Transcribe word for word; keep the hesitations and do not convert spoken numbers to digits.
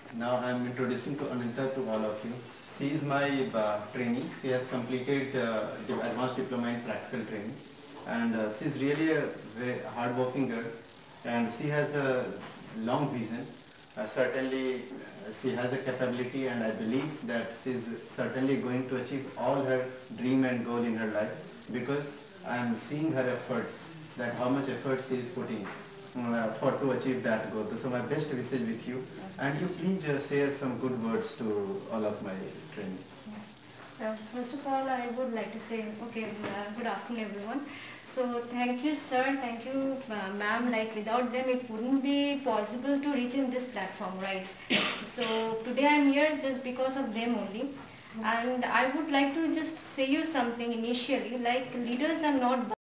Now I am introducing to Ananta to all of you. She is my uh, trainee. She has completed uh, the advanced diploma in practical training, and uh, she is really a very hard-working girl, and she has a long vision. Uh, certainly, uh, she has a capability, and I believe that she is certainly going to achieve all her dream and goal in her life, because I am seeing her efforts, that how much effort she is putting uh, for to achieve that goal. So my best wishes with you, and you please uh, share some good words to all of my training. Uh, first of all, I would like to say, okay, uh, good afternoon, everyone. So, thank you, sir. Thank you, uh, ma'am. Like, without them, it wouldn't be possible to reach in this platform, right? So, today I'm here just because of them only. And I would like to just say you something initially, like, leaders are not